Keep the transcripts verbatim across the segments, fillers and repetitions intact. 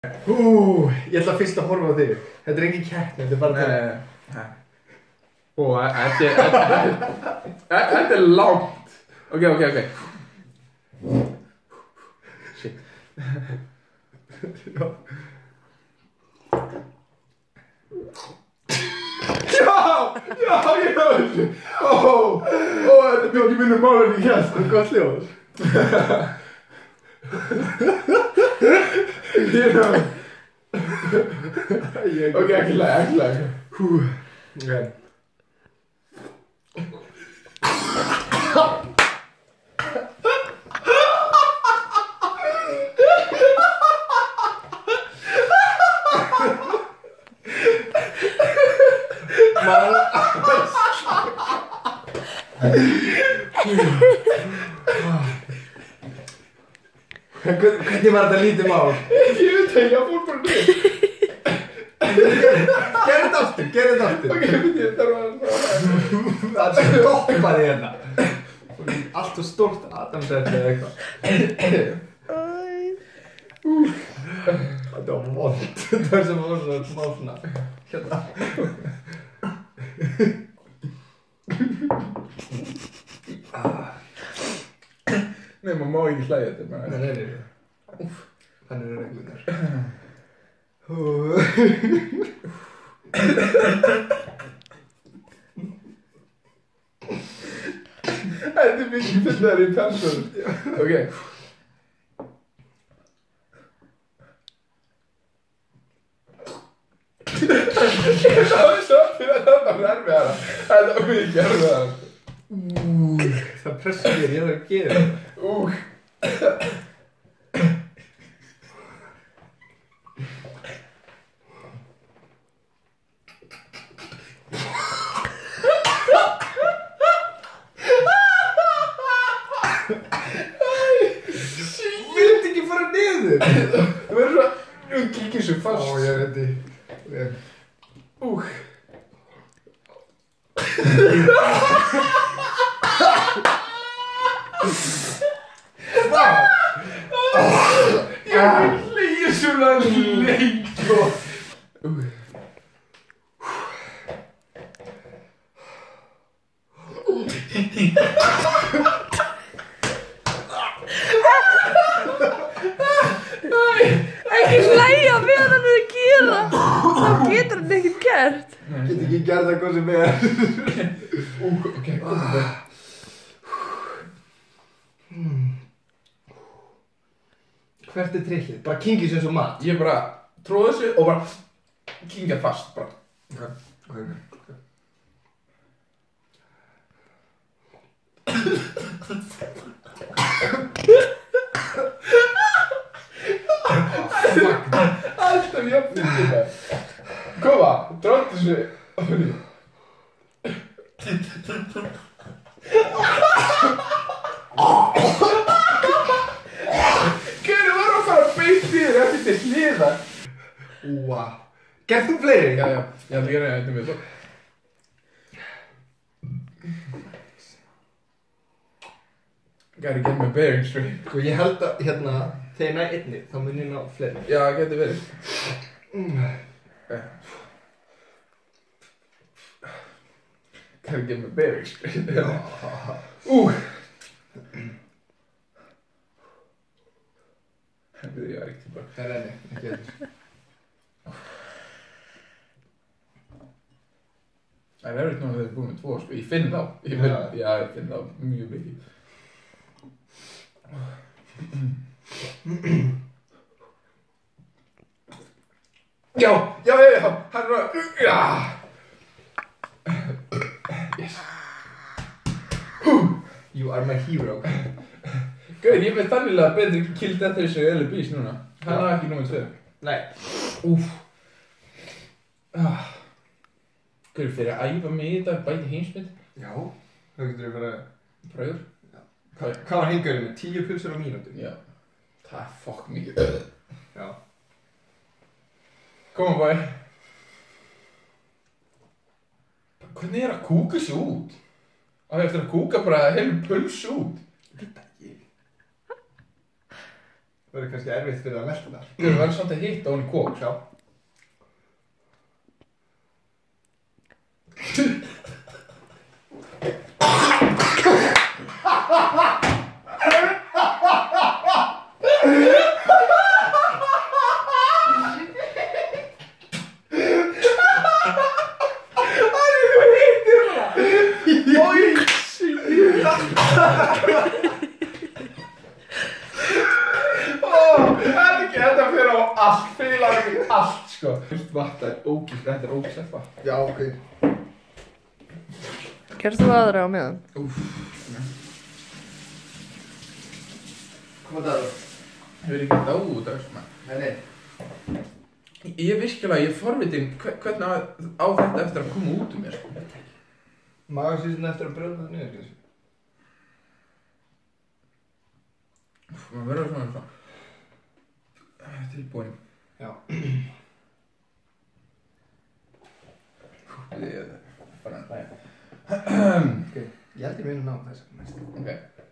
Hú, ég ætla fyrst að horfa á þig. Þetta er engin keppni, þetta er bara Nei, nei. Ó, þetta er, þetta er langt. Ok, ok, ok. Shit. Já, já, ég hef þessu. Ó, ó, þetta er ekki minnum mál en ég hérst. Það er gott hljóð. Ég hef þessu. Ok, ekki lag, ekki lag. Hú, ok. Hvernig var þetta lítið mál? Ég veit það, ég fór bara niður. Gerðu þetta aftur, gerðu þetta aftur. Ok, ég veit ég þarf að... Það er stoppaði hérna. Allt og stórt Adamsætti eða eitthvað. Þetta var vond. Þetta var sem var svona smá svona. Hérna. Nei, maður má ekki hlæja þetta. Nei, nei, nei. Úff, þannig eru reglunar. Þetta er mikið fyllari í persónu. Ok. Ég sá þess að fyrir að þetta var erfiðara. Þetta var mikið erfiðara. Það pressar mér, ég þarf að gera þetta. Ú. Viltu ekki fara niður? Þú verður svona, þú kíkir svo fast. Ó, ég veit því. Ú. Hvað? Ég vil hlýja svona lengi og... Ú. Ekki hlæja meðan hann er að gera. Þá getur hann ekkert gert. Get ekki gert það hvað sem er. Ú, ok, komum við. Hvert er trikkið? Bara kingis eins og mat. Ég bara tróð þessu og bara kingja fast bara. Ok, ok, ok. Alltaf ég fyrir það. Koma, tróð þessu. Hvernig var að fara að beint í þér eftir til hliðar? Úa. Gerð þú fleiri? Já, já, ég ætla að gera það eitthvað með svo. Gotta get my bearings straight. Sko, ég held að, hérna, þegar ég næ einni, þá mun ég ná fleiri. Já, það getur verið. Gotta get my bearings straight. Ú. Það er ég ekki tilbaka. Það er enni, ekki þetta. Það er erfitt núna þegar þið er búin með tvo, sko. Ég finn þá. Ég finn, Já. já, ég finn þá mjög mikið. Já, já, já, já, hann var, já. Yes. You are my hero. Gauð, ég veit þannilega betri kill death ratio í L B S núna. Hann var ekki númer tvö. Nei. Úf. Ah. Gauð, fyrir að æfa mig í þetta, bæti heimsmynd. Já. Þá getur við bara... Pröður. Hvað hvað var hengurinn með? Tíu pulsur á mínútu? Já. Það er fokk mikið. Já. Koma bæ. Hvernig er að kúka sig út? Á ég eftir að kúka bara heilu puls út. Ég veit ekki. Það verður kannski erfitt fyrir að melta það. Við verðum samt að hitta hún í kók. Já. Þetta fyrir á allt, feilar í allt sko. Vatn er ógíslega, þetta er ógíslega vatn. Já, ok. Gerst þú aðra á meðan? Úff. Hvað er það? Ég verð ekki dáð út af þessu maður. Nei, nei. Ég er virkilega, ég er forvitin hvernig á, á þetta eftir að koma út um mér sko. Magasísin eftir að brjóða það niður, kannski. Úff, maður verður svona svona. Tilbúin. Já. Ég er bara að hlæja. Ok, ég held ég meina ná þess að næst. Ok.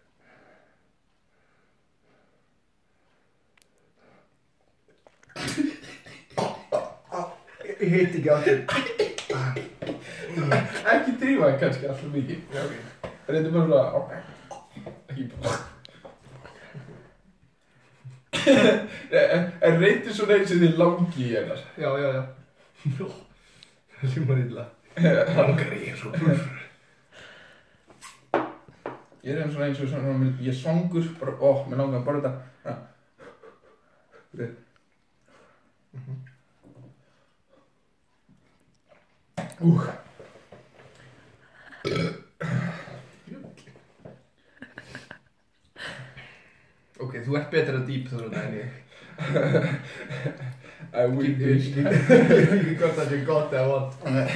Ég heit ekki á þér. Ekki drífa kannski alltaf mikið. Já, ok. Reyndu bara svona, ok. Ekki bara. En reyndu svona eins og þið langi í hennar. Já, já, já. Það hljómar illa. Langar ég svo brúfur. Ég er svona eins og svona, ég er svangur, bara, ó, mér langar bara þetta. Þetta. Úh. Ok, þú ert betur að dýp þóra það en ég. I will be. Ég veit ekki hvort það sé gott eða vont.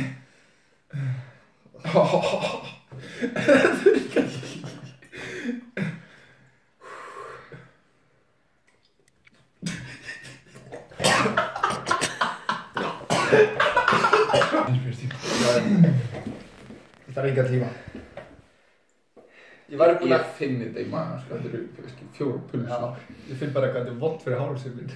Þetta er ekki að Það er ekki að tíma. Ég var búinn að Ég finn þetta í maður, sko, þetta eru kannski fjóra pulsur. Já, ég finn bara hvað þetta er vont fyrir hárið sér minn.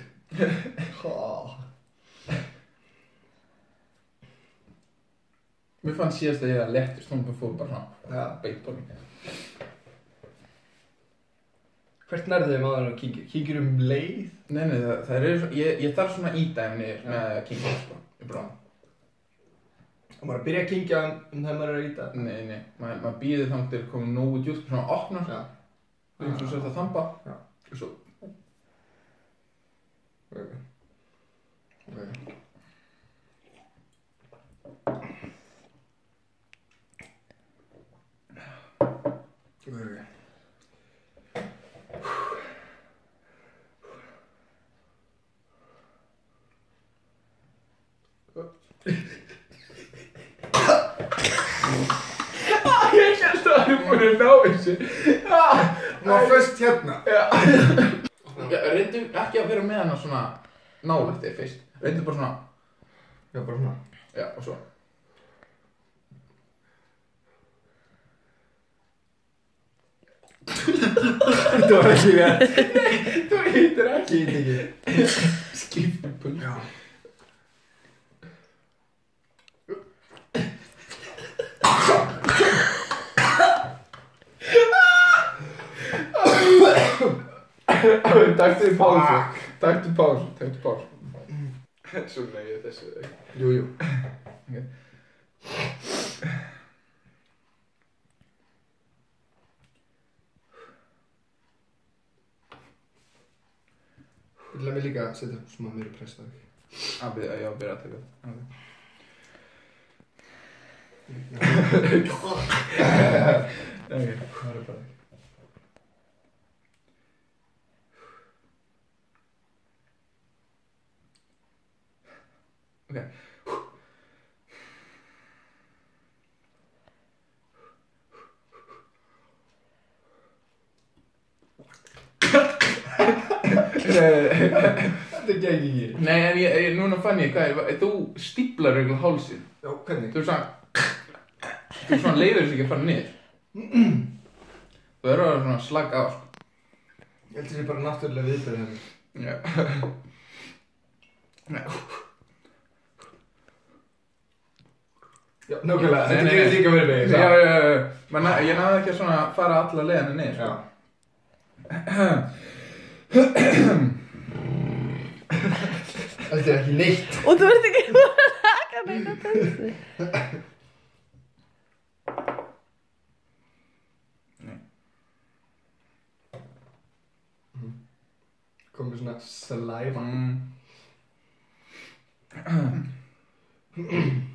Mér fann síðast að ég að lettist, hún fór bara svona Já. beint á mig. Hvert nærðu þið maður að kíkja? Kíkjur um leið? Nei, nei, það, það er svona, ég, ég þarf svona að íta ef niður með að kynkja, sko, ég bara. Og maður að byrja að kíkja um þegar maður er að íta? Nei, nei, maður mað býðir þangt til komið nógu djúpt, svona opnar, Já. og eins og sett að þamba, Já. og svo. Ok. Ok. Ok. Ég held að það er búin að ná þessu. Maður fyrst hérna. Já. Já, reyndu ekki að vera með hana svona nálægt þig fyrst. Reyndu bara svona, Já, bara svona. já, og svo. Þetta var ekki rétt. Þú heitir ekki. Ég veit ekki. Skiptum puls. Já. Taktu pásu. Taktu pásu. Taktu pásu. Svona ég þessu. Jú, jú. Ok. Vil að mig líka setja smá meira press á þig. Að byrja, já, byrja að taka það. Ok. Það er bara ekki. Ok. Þetta er gegn ekki. Nei, en ég, ég, núna fann ég hvað er, þú stíplar reglulega hálsinn. Já, hvernig? Þú er svona, þú er svona leiður þess ekki að fara niður. Þú verður að svona slaka á, sko. Ég held að það sé bara náttúrulega viðbyrðið henni. Já. Nei. Já, nákvæmlega, Nei, þetta nei, gerir nei. líka verið mig. Já, já, já, já. Men ég náði ekki að svona fara alla leiðinu niður, sko. Þetta er ekki neitt. Og þú ert ekki búin að taka neina þessi. Nei. Komið svona saliva. Mm.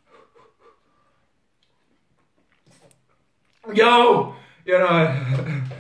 Já! Ég er að...